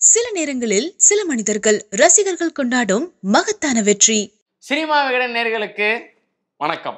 சில நேரங்களில் சில மனிதர்கள் ரசிகர்கள் கொண்டாடும் மகத்தான வெற்றி. சினிமா விகடன் நேயர்களுக்கு வணக்கம்.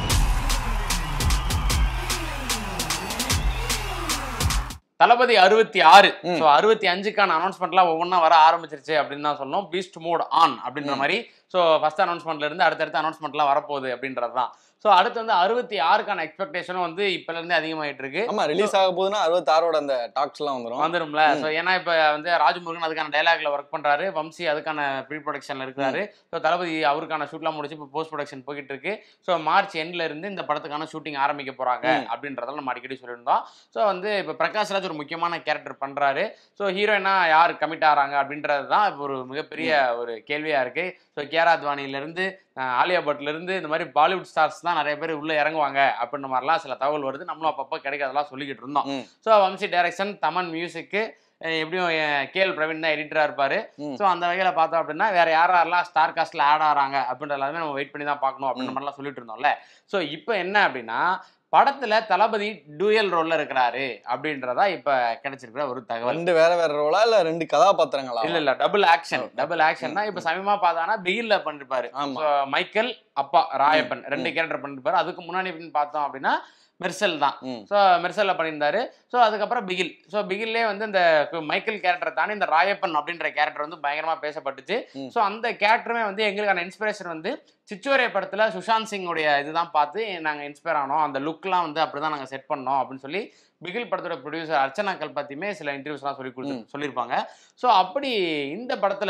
தளபதி 66 ஸோ 65க்கான அனௌன்ஸ்மெண்ட்லாம் ஒவ்வொன்றா வர ஆரம்பிச்சிருச்சு அப்படின்னு தான் சொல்லணும். பீஸ்ட் மோட் ஆன் அப்படின்ற மாதிரி. ஸோ ஃபர்ஸ்ட் அனௌன்ஸ்மெண்ட்ல இருந்து அடுத்தடுத்த அனௌன்ஸ்மெண்ட்லாம் வரப்போகுது அப்படின்றது தான். ஸோ அடுத்து வந்து 66க்கான எக்ஸ்பெக்டேஷனும் வந்து இப்பல இருந்தே அதிகமாயிட்டு இருக்கு. ஆமா, ரிலீஸ் ஆக போகுதுன்னா 66ஓட அந்த டாக்ஸ் எல்லாம் வந்துரும்ல. ஸோ ஏன்னா இப்போ வந்து ராஜமுருகன் அதுக்கான டைலாக்ல ஒர்க் பண்றாரு, வம்சி அதுக்கான ப்ரீ ப்ரொடக்ஷன்ல இருக்காரு. ஸோ தளபதி அவருக்கான ஷூட்லாம் முடிச்சு இப்போ போஸ்ட் ப்ரொடக்ஷன் போயிட்டு இருக்கு. ஸோ மார்ச் எண்ட்ல இருந்து இந்த படத்துக்கான ஷூட்டிங் ஆரம்பிக்க போறாங்க அப்படின்றதால நம்ம அடிக்கடி சொல்லியிருந்தோம். ஸோ வந்து இப்போ பிரகாஷ் ராஜ் ஒரு முக்கியமான கேரக்டர் பண்றாரு. ஸோ ஹீரோயினா யார் கமிட் ஆகிறாங்க அப்படின்றது தான் இப்போ ஒரு மிகப்பெரிய ஒரு கேள்வியா இருக்கு. ஸோ கேரா அத்வானில இருந்து ஆலியா பட்ல இருந்து இந்த மாதிரி பாலிவுட் ஸ்டார்ஸ் தான் நிறைய பேர் உள்ள இறங்குவாங்க அப்படின்ற மாதிரிலாம் சில தகவல் வருது. நம்மளும் அப்பப்போ கிடைக்காதெல்லாம் சொல்லிக்கிட்டு இருந்தோம். So Vamsi direction, Thaman music, எப்படியும் கேஎல் பிரவீன் தான் எடிட்டரா இருப்பாரு. ஸோ அந்த வகையில பார்த்தோம் அப்படின்னா வேற யாரெல்லாம் ஸ்டார் காஸ்ட்ல ஆட் ஆகிறாங்க அப்படின்ற எல்லாமே நம்ம வெயிட் பண்ணி தான் பார்க்கணும் அப்படின்ற மாதிரிலாம் சொல்லிட்டு இருந்தோம்ல. ஸோ இப்போ என்ன அப்படின்னா படத்துல தளபதி டூயல் ரோல்ல இருக்கிறாரு அப்படின்றதா இப்ப கிடைச்சிருக்கிற ஒரு தகவல். ரெண்டு வேற வேற ரோலா இல்ல ரெண்டு கதாபாத்திரங்களா? இல்ல டபுள் ஆக்ஷன்னா இப்ப சமயமா பார்த்தானா பிகில்ல பண்ணிருப்பாரு. மைக்கேல் அப்பா ராயப்பன் 2 கேரக்டர் பண்ணிருப்பாரு. அதுக்கு முன்னாடி பார்த்தோம் அப்படின்னா மெர்சல் தான். ஸோ மெர்சல்ல பண்ணியிருந்தாரு. ஸோ அதுக்கப்புறம் பிகில். ஸோ பிகில்லே வந்து இந்த மைக்கேல் கேரக்டர் தானே இந்த ராயப்பன் அப்படின்ற கேரக்டர் வந்து பயங்கரமா பேசப்பட்டுச்சு. ஸோ அந்த கேரக்டருமே வந்து எங்களுக்கான இன்ஸ்பிரேஷன் வந்து சிச்சோரே படத்துல சுஷாந்த் சிங்கோடைய இதுதான் பார்த்து நாங்கள் இன்ஸ்பயர் ஆனோம். அந்த லுக்லாம் வந்து அப்படிதான் நாங்கள் செட் பண்ணோம் அப்படின்னு சொல்லி பிகில் படத்தோட ப்ரொடியூசர் அர்ச்சனா கல்பாத்தியுமே சில இன்டர்வியூஸ்லாம் சொல்லியிருப்பாங்க. ஸோ அப்படி இந்த படத்துல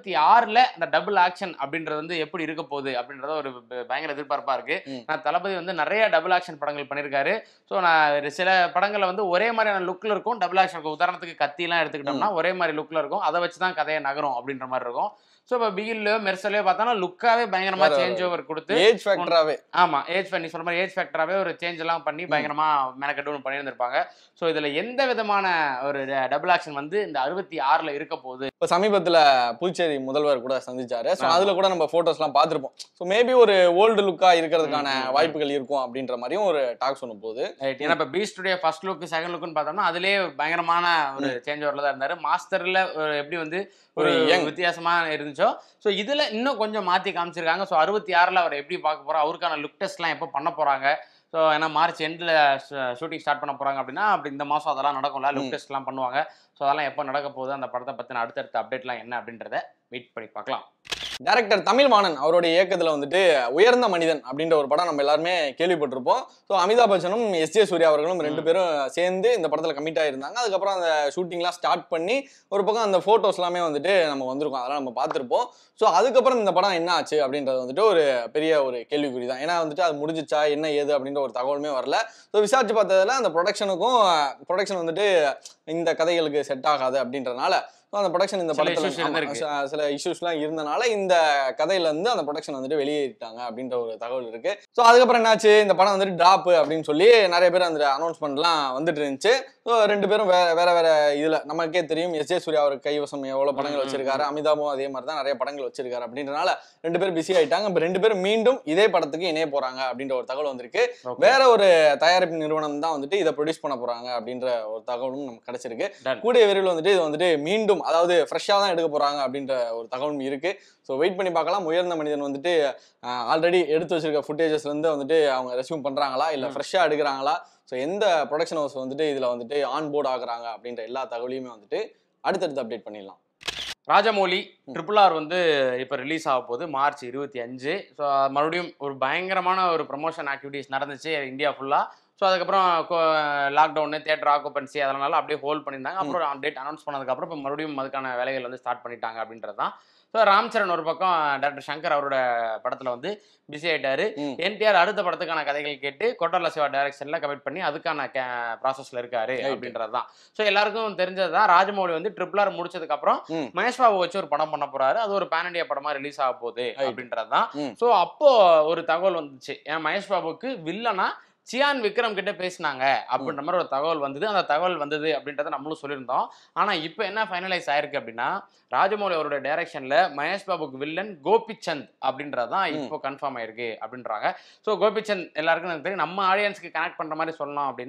66ல அந்த டபுள் ஆக்ஷன் அப்படின்றது வந்து எப்படி இருக்க போகுது அப்படின்றத ஒரு பயங்கர எதிர்பார்ப்பா இருக்கு. நான் தளபதி வந்து நிறைய டபுள் ஆக்ஷன் படங்கள் பண்ணியிருக்காரு. ஸோ நான் சில படங்கள்ல வந்து ஒரே மாதிரியான லுக்ல இருக்கும் டபுள் ஆக்ஷன். உதாரணத்துக்கு கத்திலாம் எடுத்துக்கிட்டோம்னா ஒரே மாதிரி லுக்ல இருக்கும், அதை வச்சுதான் கதையை நகரும் அப்படின்ற மாதிரி இருக்கும். ஸோ இப்போ பிகில்லோ மெர்சலோ பார்த்தோன்னா லுக்காவே பயங்கரமா சேஞ்ச் ஓவர் கொடுத்து ஏஜ் ஃபேக்டராவே நீ சொல்ற மாதிரி ஏஜ் ஃபேக்டராவே ஒரு சேஞ்ச் எல்லாம் பண்ணி பயங்கரமா மெனக்கெட்டு ஒன்று பண்ணியிருந்திருப்பாங்க. ஸோ இதுல எந்த விதமான ஒரு டபுள் ஆக்ஷன் வந்து இந்த 66ல இருக்க போகுது. இப்போ சமீபத்துல புதுச்சேரி முதல்வர் கூட சந்திச்சாரு. ஸோ அதுல கூட நம்ம போட்டோஸ்லாம் பார்த்துருப்போம். ஸோ மேபி ஒரு ஓல்டு லுக்கா இருக்கிறதுக்கான வாய்ப்புகள் இருக்கும் அப்படின்ற மாதிரியும் ஒரு டாக்ஸ் ஒன்று போகுது. ஏன்னா இப்போ பீஸ்டுடைய ஃபர்ஸ்ட் லுக் செகண்ட் லுக்குன்னு பார்த்தோம்னா அதுலேயே பயங்கரமான ஒரு சேஞ்ச் ஓவர்ல தான் இருந்தாரு. மாஸ்டர்ல எப்படி வந்து ஒரு வித்தியாசமா இருந்துச்சோ ஸோ இதுல இன்னும் கொஞ்சம் மாத்தி காமிச்சிருக்காங்க. ஸோ 66ல அவர் எப்படி பார்க்க போறோம், அவருக்கான லுக் டெஸ்ட்லாம் எப்போ பண்ண போறாங்க. ஸோ ஏன்னா மார்ச் எண்டில் ஷூட்டிங் ஸ்டார்ட் பண்ண போறாங்க அப்படின்னா அப்படி இந்த மாதம் அதெல்லாம் நடக்கும்ல, லுக் டெஸ்ட்லாம் பண்ணுவாங்க. ஸோ அதெல்லாம் எப்போ நடக்க போகுது, அந்த படத்தை பற்றின அடுத்தடுத்த அப்டேட்லாம் என்ன அப்படின்றத வெயிட் பண்ணி பார்க்கலாம். டைரக்டர் தமிழ்வாணன் அவருடைய இயக்கத்தில் வந்துட்டு உயர்ந்த மனிதன் அப்படின்ற ஒரு படம் நம்ம எல்லாருமே கேள்விப்பட்டிருப்போம். ஸோ அமிதாப் பச்சனும் எஸ்.ஜே. சூர்யா அவர்களும் 2 பேரும் சேர்ந்து இந்த படத்தில் கமிட் ஆகியிருந்தாங்க. அதுக்கப்புறம் அந்த ஷூட்டிங்லாம் ஸ்டார்ட் பண்ணி ஒரு பக்கம் அந்த ஃபோட்டோஸ் எல்லாமே வந்துட்டு நம்ம வந்திருக்கோம், அதெல்லாம் நம்ம பார்த்துருப்போம். ஸோ அதுக்கப்புறம் இந்த படம் என்ன ஆச்சு அப்படின்றது வந்துட்டு ஒரு பெரிய ஒரு கேள்விக்குறி தான். ஏன்னா வந்துட்டு அது முடிஞ்சிச்சா என்ன ஏது அப்படின்ற ஒரு தகவலுமே வரல. ஸோ விசாரிச்சு பார்த்ததுல அந்த ப்ரொடக்ஷன் வந்துட்டு இந்த கதைகளுக்கு செட் ஆகாது அப்படின்றனால அந்த ப்ரொடக்ஷன் இந்த படத்துல சில இஷ்யூஸ்லாம் இருந்தனால இந்த கதையில இருந்து அந்த ப்ரொடக்ஷன் வந்துட்டு வெளியேறிட்டாங்க அப்படின்ற ஒரு தகவல் இருக்கு. ஸோ அதுக்கப்புறம் என்னாச்சு, இந்த படம் வந்துட்டு டிராப் அப்படின்னு சொல்லி நிறைய பேர் அந்த அனௌன்ஸ்மெண்ட்லாம் வந்துட்டு இருந்துச்சு. ஸோ 2 பேரும் வேற வேற இதுல நமக்கே தெரியும் எஸ்.ஜே. சூர்யா அவர் கைவசம் எவ்வளவு படங்கள் வச்சிருக்காரு, அமிதாபும் அதே மாதிரி தான் நிறைய படங்கள் வச்சிருக்காரு அப்படின்றனால 2 பேரும் பிஸி ஆயிட்டாங்க. இப்போ 2 பேரும் மீண்டும் இதே படத்துக்கு இணைய போறாங்க அப்படின்ற ஒரு தகவல் வந்திருக்கு. வேற ஒரு தயாரிப்பு நிறுவனம் தான் வந்துட்டு இதை ப்ரொடியூஸ் பண்ண போறாங்க அப்படின்ற ஒரு தகவலும் நமக்கு கிடைச்சிருக்கு. கூடிய விரைவில் வந்துட்டு இது வந்துட்டு மீண்டும் அதாவது ஃப்ரெஷ்ஷாக தான் எடுக்க போறாங்க அப்படின்ற ஒரு தகவலும் இருக்கு. ஸோ வெயிட் பண்ணி பார்க்கலாம். உயர்ந்த மனிதன் வந்துட்டு ஆல்ரெடி எடுத்து வச்சிருக்க ஃபுட்டேஜஸ்ல இருந்து வந்துட்டு அவங்க ரெஸ்யூம் பண்றாங்களா இல்ல ஃப்ரெஷ்ஷா எடுக்கிறாங்களா, ஸோ எந்த ப்ரொடக்ஷன் ஹவுஸ் வந்துட்டு இதுல வந்துட்டு ஆன் போர்ட் ஆகுறாங்க அப்படின்ற எல்லா தகவலையுமே வந்துட்டு அடுத்தடுத்து அப்டேட் பண்ணிடலாம். ராஜமௌலி RRR வந்து இப்போ ரிலீஸ் ஆக போகுது மார்ச் 25. ஸோ மறுபடியும் ஒரு பயங்கரமான ஒரு ப்ரமோஷன் ஆக்டிவிட்டிஸ் நடந்துச்சு இந்தியா ஃபுல்லாக. ஸோ அதுக்கப்புறம் லாக்டவுனு, தியேட்டர் ஆக்குபன்சி அதனால அப்படியே ஹோல்ட் பண்ணியிருந்தாங்க. அப்புறம் டேட் அனௌன்ஸ் பண்ணதுக்கப்புறம் இப்போ மறுபடியும் அதுக்கான வேலைகள் வந்து ஸ்டார்ட் பண்ணிட்டாங்க அப்படின்றது தான். ஸோ ராம்சரண் ஒரு பக்கம் டாக்டர் சங்கர் அவரோட படத்தில் வந்து பிஸி ஆகிட்டாரு. என்டிஆர் அடுத்த படத்துக்கான கதைகள் கேட்டு கொட்டர்ல சிவா டைரக்ஷனில் கமிட் பண்ணி அதுக்கான ப்ராசஸில் இருக்காரு அப்படின்றது தான். ஸோ எல்லாருக்கும் தெரிஞ்சது தான். ராஜமௌலி வந்து RRR முடிச்சதுக்கப்புறம் மகேஷ் பாபு வச்சு ஒரு படம் பண்ண போறாரு. அது ஒரு பேன் இண்டியா படமா ரிலீஸ் ஆக போகுது அப்படின்றது தான். ஸோ அப்போ ஒரு தகவல் வந்துச்சு, ஏன் மகேஷ் பாபுக்கு வில்லனா சியான் விக்ரம் கிட்ட பேசினாங்க அப்படின்ற மாதிரி ஒரு தகவல் வந்தது. அந்த தகவல் வந்தது அப்படின்றத நம்மளும் சொல்லியிருந்தோம். ஆனா இப்போ என்ன ஃபைனலைஸ் ஆயிருக்கு அப்படின்னா ராஜமௌலி அவரோட டைரக்ஷன்ல மகேஷ் பாபுக்கு வில்லன் கோபிச்சந்த் அப்படின்றதான் இப்போ கன்ஃபார்ம் ஆயிருக்கு அப்படின்றாங்க. ஸோ கோபிச்சந்த் எல்லாருக்கும் எனக்கு தெரியும். நம்ம ஆடியன்ஸ்க்கு கனெக்ட் பண்ற மாதிரி சொல்லணும் அப்படின்னா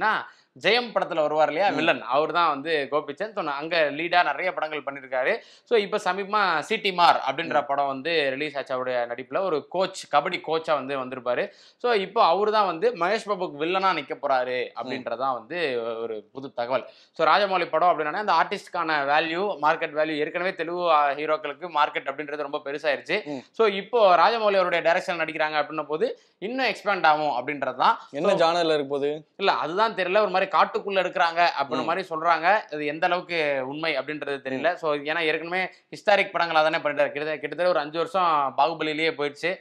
ஜெயம் படத்துல வருவார் இல்லையா வில்லன், அவர் தான் வந்து கோபிச்சந்த். அங்க லீடா நிறைய படங்கள் பண்ணியிருக்காரு. ஸோ இப்போ சமீபமா சிடிமார் அப்படின்ற படம் வந்து ரிலீஸ் ஆச்சு. அவருடைய நடிப்புல ஒரு கோச், கபடி கோச்சா வந்து வந்திருப்பாரு. ஸோ இப்போ அவரு தான் வந்து மகேஷ் பாபுக்கு வில்லனா நிக்க போறாரு அப்படின்றதான் வந்து ஒரு புது தகவல். ஸோ ராஜமௌலி படம் அப்படின்னா அந்த ஆர்டிஸ்டுக்கான வேல்யூ, மார்க்கெட் வேல்யூ ஏற்கனவே தெலுங்கு ஹீரோக்களுக்கு மார்க்கெட் அப்படின்றது ரொம்ப பெருசாயிருச்சு. ஸோ இப்போ ராஜமௌலி அவருடைய டைரக்ஷன் நடிக்கிறாங்க அப்படின்ன போது இன்னும் எக்ஸ்பேண்ட் ஆகும் அப்படின்றதுதான். என்ன ஜானர்ல இருக்கு போது இல்ல அதுதான் தெரியல, ஒரு மாதிரி காட்டுக்குள்ள இருக்கிறாங்க அப்படின்ற மாதிரி சொல்றாங்க. இது எந்த அளவுக்கு உண்மை அப்படின்றது தெரியல. ஸோ ஏன்னா ஏற்கனவே ஹிஸ்டாரிக் படங்களா தானே பண்ணிட்டாரு. கிட்டத்தட்ட ஒரு 5 வருஷம் பாகுபலிலேயே போயிடுச்சு.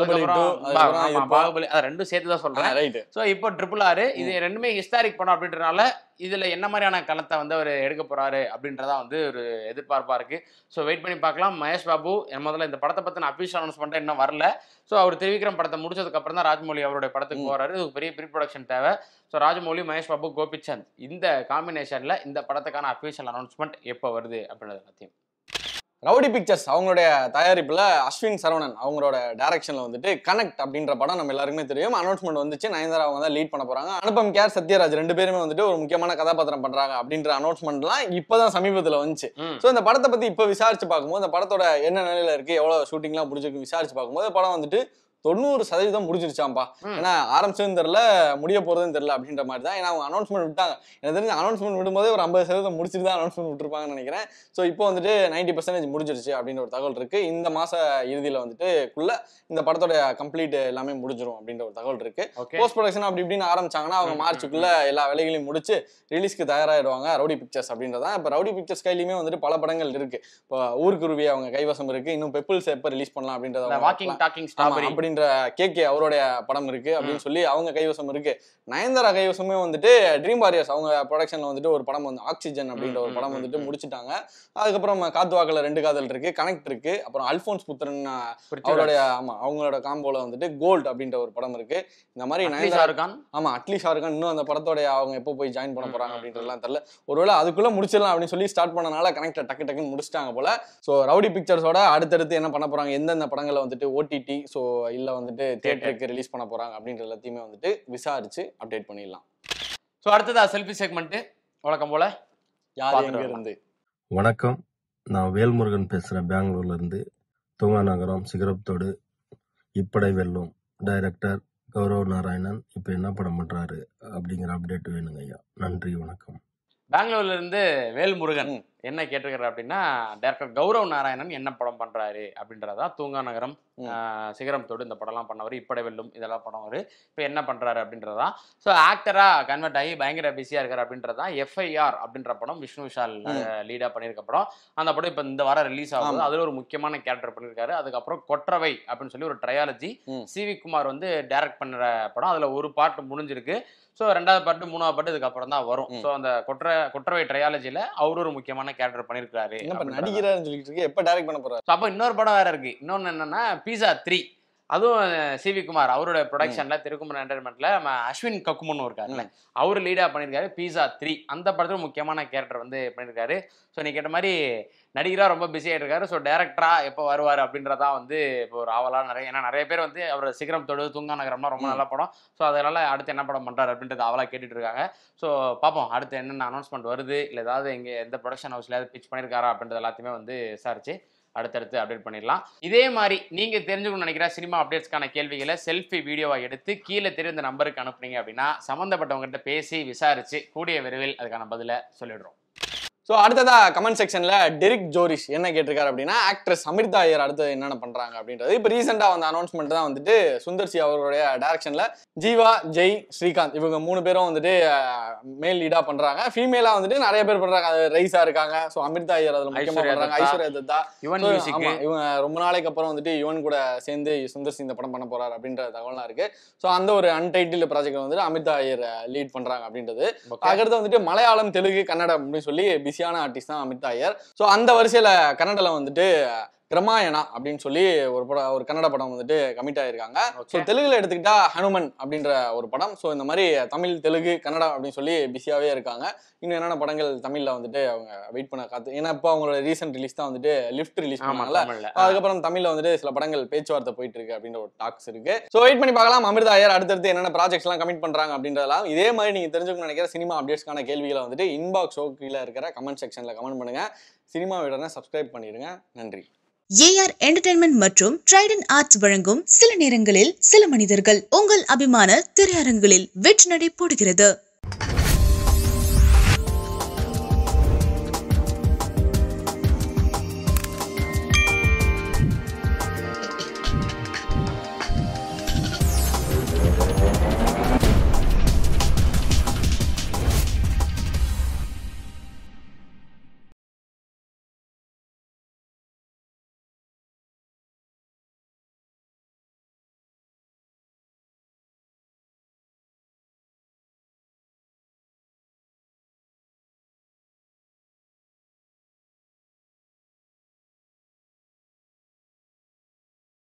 பாகுபலி ரெண்டும் சேர்த்து தான் சொல்றேன். ஸோ இப்போ RRR இது ரெண்டுமே ஹிஸ்டாரிக் படம் அப்படின்றனால இதுல என்ன மாதிரியான களத்தை வந்து அவர் எடுக்க போறாரு அப்படின்றதா வந்து ஒரு எதிர்பார்ப்பா இருக்கு. ஸோ வெயிட் பண்ணி பார்க்கலாம். மகேஷ் பாபு முதல்ல இந்த படத்தை பத்தின அபிஷியல் அனௌன்ஸ்மெண்ட் இன்னும் வரல. ஸோ அவர் திரிவிக்ரம் படத்தை முடிச்சதுக்கு அப்புறம் தான் ராஜமௌலி அவருடைய படத்துக்கு போறாரு. இது பெரிய ப்ரீ ப்ரொடக்ஷன் தேவை. ஸோ ராஜமௌலி, மகேஷ் பாபு, கோபிச்சந்த் இந்த காம்பினேஷன்ல இந்த படத்துக்கான அபிஷியல் அனௌன்ஸ்மெண்ட் எப்போ வருது அப்படின்றது பத்தியும். ரவுடி பிக்சர்ஸ் அவங்களுடைய தயாரிப்புல அஸ்வின் சரவணன் அவங்களோட டைரக்ஷன்ல வந்துட்டு கனெக்ட் அப்படின்ற படம் நம்ம எல்லாருக்குமே தெரியும். அனௌன்ஸ்மெண்ட் வந்துச்சு. நயன்தாரா அவங்க தான் லீட் பண்ண போறாங்க. அனுபம் கேர், சத்யராஜ் 2 பேருமே வந்துட்டு ஒரு முக்கியமான கதாபாத்திரம் பண்றாங்க அப்படின்ற அனௌன்ஸ்மெண்ட்லாம் இப்பதான் சமீபத்துல வந்துச்சு. ஸோ இந்த படத்தை பத்தி இப்ப விசாரிச்சு பார்க்கும்போது இந்த படத்தோட என்ன நிலையில இருக்கு, எவ்வளவு ஷூட்டிங்லாம் முடிஞ்சிருக்கு விசாரிச்சு பார்க்கும்போது படம் வந்துட்டு 90% முடிஞ்சிருச்சாம்பா. ஏன்னா ஆரம்பிச்சதுன்னு தெரியல, முடிய போறதுன்னு தெரியல அப்படின்ற மாதிரி தான். ஏன்னா அவங்க அனௌன்ஸ்மெண்ட் விட்டாங்க. எனக்கு தெரிஞ்சு அனௌன்ஸ்மெண்ட் விடும்போதே ஒரு 50% முடிச்சுட்டு தான் அனௌன்ஸ்மெண்ட் விட்டுருப்பாங்கன்னு நினைக்கிறேன். ஸோ இப்போ வந்துட்டு 90% முடிஞ்சிருச்சு அப்படின்னு ஒரு தகவல் இருக்கு. இந்த மாச இறுதியில வந்துட்டுக்குள்ள இந்த படத்தோட கம்ப்ளீட் எல்லாமே முடிஞ்சிரும் அப்படின்ற ஒரு தகவல் இருக்கு. போஸ்ட் ப்ரொடக்ஷன் அப்படி இப்படின்னு ஆரம்பிச்சாங்கன்னா அவங்க மார்ச்சுக்குள்ள எல்லா வேலைகளையும் முடிச்சு ரிலீஸ்க்கு தயாராகிடுவாங்க ரவுடி பிக்சர்ஸ் அப்படின்றதான். இப்போ ரவுடி பிக்சர்ஸ் கையிலுமே வந்துட்டு பல படங்கள் இருக்கு. இப்போ ஊர்க்குருவி அவங்க கைவசம் இருக்கு. இன்னும் பெப்பிள்ஸ் எப்போ ரிலீஸ் பண்ணலாம் அப்படின்றத கேகே அவருடைய படம் இருக்கு அப்படின்னு சொல்லி அவங்க கைவசம் இருக்கு. நயன்தாரா கைவசமே வந்துட்டு ட்ரீம் வாரியர்ஸ் அவங்க ப்ரொடக்ஷன்ல வந்துட்டு ஒரு படம் வந்து ஆக்சிஜன் அப்படின்ற ஒரு படம் வந்துட்டு முடிச்சுட்டாங்க. அதுக்கப்புறம் காத்துவாக்கல 2 காதல் இருக்கு, கனெக்ட் இருக்கு. அப்புறம் அல்போன்ஸ் புத்திரன் அவருடைய அவங்களோட காம்போல வந்துட்டு கோல்ட் அப்படின்ற ஒரு படம் இருக்கு. இந்த மாதிரி நயன்தாரா அட்லி ஷாருக்கான் இன்னும் அந்த படத்தோட அவங்க எப்போ போய் ஜாயின் பண்ண போறாங்க அப்படின்றதுலாம் தெரியல. ஒருவேளை அதுக்குள்ள முடிச்சிடலாம் அப்படின்னு சொல்லி ஸ்டார்ட் பண்ணனால கனெக்ட் டக்கு டக்குன்னு முடிச்சிட்டாங்க போல. ஸோ ரவுடி பிக்சர்ஸோட அடுத்தடுத்து என்ன பண்ண போறாங்க, எந்தெந்த படங்களை வந்துட்டு ஓடிடி ஸோ இல்ல வந்துட்டு தியேட்டருக்கு ரிலீஸ் பண்ண போறாங்க அப்படின்ற எல்லாத்தையுமே வந்துட்டு விசாரிச்சு அப்டேட் பண்ணிடலாம். ஸோ அடுத்ததா செல்ஃபி செக்மெண்ட் வழக்கம் போல யார் எங்க இருந்து. வணக்கம், நான் வேல்முருகன் பேசுறேன் பெங்களூர்ல இருந்து. தூங்கா நகரம் சிகரத்தோடு இப்படை வெல்லும் டைரக்டர் கௌரவ் நாராயணன் இப்ப என்ன படம் பண்றாரு அப்படிங்கிற அப்டேட் வேணுங்க ஐயா. நன்றி, வணக்கம். பெங்களூர்ல இருந்து வேல்முருகன் என்ன கேட்டிருக்காரு அப்படின்னா, டைரக்டர் கௌரவ் நாராயணன் என்ன படம் பண்றாரு அப்படின்றதா. தூங்கா நகரம், சிகரம் தொடு இந்த படம்லாம் பண்ணவர், இப்படை வெல்லும் இதெல்லாம் படம் இப்போ என்ன பண்றாரு அப்படின்றதா. ஸோ ஆக்டரா கன்வெர்ட் ஆகி பயங்கர பிஸியா இருக்காரு அப்படின்றதா. FIR அப்படின்ற படம் விஷ்ணு விஷால் லீடா பண்ணியிருக்க படம். அந்த படம் இப்போ இந்த வாரம் ரிலீஸ் ஆகுது. அதுல ஒரு முக்கியமான கேரக்டர் பண்ணியிருக்காரு. அதுக்கப்புறம் கொற்றவை அப்படின்னு சொல்லி ஒரு ட்ரையாலஜி CV குமார் வந்து டைரக்ட் பண்ணுற படம். அதுல ஒரு பார்ட் முடிஞ்சிருக்கு. ஸோ 2வது பார்ட் 3வது பார்ட் இதுக்கப்புறம் தான் வரும். ஸோ அந்த கொற்றவை ட்ரையாலஜியில அவரு ஒரு முக்கியமான கேரக்டர் பண்ணிருக்காரு. நடிகரான்னு சொல்லிட்டு இருக்கு, எப்ப டைரக்ட் பண்ண போறாரு. அப்போ இன்னொரு படம் வேற இருக்கு. இன்னொன்னு என்னன்னா பீஸா 3, அதுவும் CV குமார் அவரோட ப்ரொடக்ஷன்ல திருக்குமரன் என்டர்டைன்மெண்ட்ல அஸ்வின் கக்குமன் இருக்காருல்ல, அவரு லீடா பண்ணியிருக்காரு பீஸா 3. அந்த படத்துல முக்கியமான கேரக்டர் வந்து பண்ணியிருக்காரு. ஸோ நீ கேட்ட மாதிரி நடிகரா ரொம்ப பிஸி ஆகிட்டு இருக்காரு. ஸோ டேரக்டரா எப்போ வருவார் அப்படின்றதா வந்து இப்போ ஒரு ஆவலாக நிறைய பேர் வந்து அவர் சிகரம் தொடு, தூங்கா நகரம்லாம் ரொம்ப நல்ல படம். ஸோ அதனால அடுத்து என்ன படம் பண்றாரு அப்படின்றது ஆவலாக கேட்டுட்டு இருக்காங்க. ஸோ பார்ப்போம் அடுத்து என்னென்ன அனௌன்ஸ்மெண்ட் வருது, இல்லை ஏதாவது இங்கே எந்த ப்ரொடக்ஷன் ஹவுஸ்ல ஏதாவது பிச் பண்ணியிருக்காரா அப்படின்றது எல்லாத்தையுமே வந்து விசாரிச்சு அடுத்தடுத்து அப்டேட் பண்ணிடலாம். இதே மாதிரி நீங்க தெரிஞ்சுக்கணும்னு நினைக்கிற சினிமா அப்டேட்ஸ்க்கான கேள்விகளை செல்ஃபி வீடியோவா எடுத்து கீழே தெரிந்த நம்பருக்கு அனுப்புனீங்க அப்படின்னா சம்பந்தப்பட்டவங்ககிட்ட பேசி விசாரிச்சு கூடிய விரைவில் அதுக்கான பதிலை சொல்லிடுறோம். ஸோ அடுத்ததா கமெண்ட் செக்ஷன்ல டெரிக் ஜோரிஷ் என்ன கேட்டிருக்காரு அப்படின்னா, ஆக்ட்ரஸ் அமிர்தா ஐயர் அடுத்து என்னென்ன பண்றாங்க அப்படின்றது. இப்போ ரீசெண்டா வந்த அனௌன்ஸ்மெண்ட் தான் வந்துட்டு சுந்தர்சி அவருடைய டைரக்ஷன்ல ஜீவா, ஜெய், ஸ்ரீகாந்த் இவங்க 3 பேரும் வந்துட்டு மேல் லீடா பண்றாங்க. ஃபீமேலா வந்துட்டு நிறைய பேர் பண்றாங்க. அது ரைஸா இருக்காங்க. ஸோ அமிர்தா ஐயர் அதுல முக்கியமா பண்றாங்க. ஐஸ்வர்யா தத்தா இவங்க ரொம்ப நாளைக்கு அப்புறம் வந்துட்டு யுவன் கூட சேர்ந்து சுந்தர்சி இந்த படம் பண்ண போறாரு அப்படின்ற தகவலாம் இருக்கு. ஸோ அந்த ஒரு அன்டைட்டில் ப்ராஜெக்ட் வந்துட்டு அமிர்தா ஐயர் லீட் பண்றாங்க அப்படின்றது. அதுக்கடுத்து வந்துட்டு மலையாளம், தெலுங்கு, கன்னடம் அப்படின்னு சொல்லி பிஸியான ஆர்டிஸ்ட் தான் அமிர்தா ஐயர். ஸோ அந்த வரிசையில கன்னடால வந்துட்டு பிரமாயணா அப்படின்னு சொல்லி ஒரு கன்னட படம் வந்துட்டு கமிட் ஆயிருக்காங்க. ஸோ தெலுங்குல எடுத்துக்கிட்டா ஹனுமன் அப்படின்ற ஒரு படம். ஸோ இந்த மாதிரி தமிழ், தெலுங்கு, கன்னடா அப்படின்னு சொல்லி பிஸியாவே இருக்காங்க. இன்னும் என்னென்ன படங்கள் தமிழ்ல வந்துட்டு அவங்க வெயிட் பண்ண காத்து, ஏன்னா இப்போ அவங்களோட ரீசெண்ட் ரிலீஸ் தான் வந்துட்டு லிஃப்ட் ரிலீஸ் பண்ணாங்கல்ல, அதுக்கப்புறம் தமிழ்ல வந்துட்டு சில படங்கள் பேச்சுவார்த்தை போயிட்டு இருக்கு அப்படின்ற ஒரு டாக்ஸ் இருக்கு. ஸோ வெயிட் பண்ணி பார்க்கலாம் அமிர்தா ஐயர் அடுத்தடுத்து என்னென்ன ப்ராஜெக்ட்ஸ் எல்லாம் கமிட் பண்றாங்க அப்படின்றதெல்லாம். இதே மாதிரி நீங்க தெரிஞ்சுக்கணும்னு நினைக்கிற சினிமா அப்டேட்ஸ்க்கான கேள்விகளை வந்துட்டு இன்பாக்ஸ் கீழே இருக்கிற கமெண்ட் செக்ஷன்ல கமெண்ட் பண்ணுங்க. சினிமா வீடனை சப்ஸ்கிரைப் பண்ணிருங்க. நன்றி. ஏஆர் என்டர்டைன்மெண்ட் மற்றும் ட்ரைடன் ஆர்ட்ஸ் வழங்கும் சில நேரங்களில் சில மனிதர்கள் உங்கள் அபிமான திரையரங்களில் வெற்றி நடை போடுகிறது.